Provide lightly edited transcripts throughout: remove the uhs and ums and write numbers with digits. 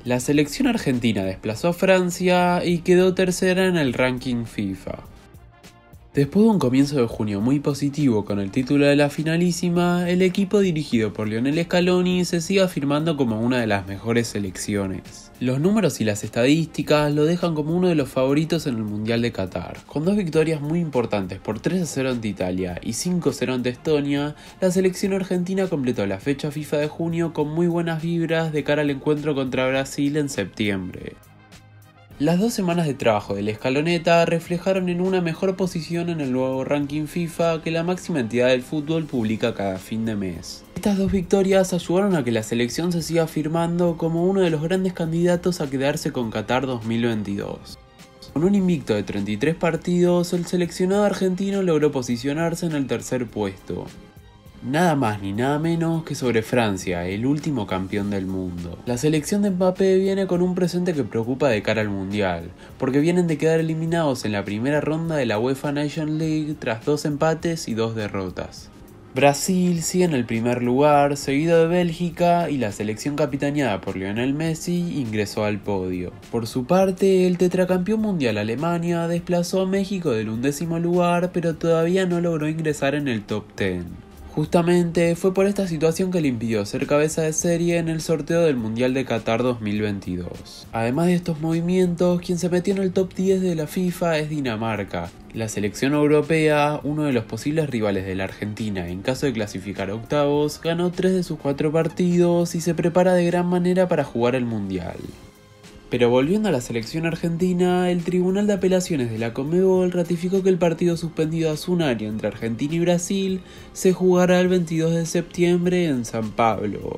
La selección argentina desplazó a Francia y quedó tercera en el ranking FIFA. Después de un comienzo de junio muy positivo con el título de la finalísima, el equipo dirigido por Lionel Scaloni se sigue afirmando como una de las mejores selecciones. Los números y las estadísticas lo dejan como uno de los favoritos en el Mundial de Qatar. Con dos victorias muy importantes por 3-0 ante Italia y 5-0 ante Estonia, la selección argentina completó la fecha FIFA de junio con muy buenas vibras de cara al encuentro contra Brasil en septiembre. Las 2 semanas de trabajo del Scaloneta reflejaron en una mejor posición en el nuevo ranking FIFA que la máxima entidad del fútbol publica cada fin de mes. Estas dos victorias ayudaron a que la selección se siga afirmando como uno de los grandes candidatos a quedarse con Qatar 2022. Con un invicto de 33 partidos, el seleccionado argentino logró posicionarse en el tercer puesto. Nada más ni nada menos que sobre Francia, el último campeón del mundo. La selección de Mbappé viene con un presente que preocupa de cara al Mundial, porque vienen de quedar eliminados en la primera ronda de la UEFA Nations League tras 2 empates y 2 derrotas. Brasil sigue en el primer lugar, seguido de Bélgica, y la selección capitaneada por Lionel Messi ingresó al podio. Por su parte, el tetracampeón mundial Alemania desplazó a México del 11º lugar, pero todavía no logró ingresar en el top 10. Justamente fue por esta situación que le impidió ser cabeza de serie en el sorteo del Mundial de Qatar 2022. Además de estos movimientos, quien se metió en el top 10 de la FIFA es Dinamarca. La selección europea, uno de los posibles rivales de la Argentina en caso de clasificar a octavos, ganó 3 de sus 4 partidos y se prepara de gran manera para jugar el Mundial. Pero volviendo a la selección argentina, el Tribunal de Apelaciones de la Conmebol ratificó que el partido suspendido hace un año entre Argentina y Brasil se jugará el 22 de septiembre en San Pablo.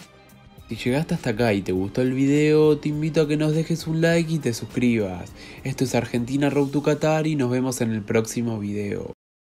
Si llegaste hasta acá y te gustó el video, te invito a que nos dejes un like y te suscribas. Esto es Argentina Road to Qatar y nos vemos en el próximo video.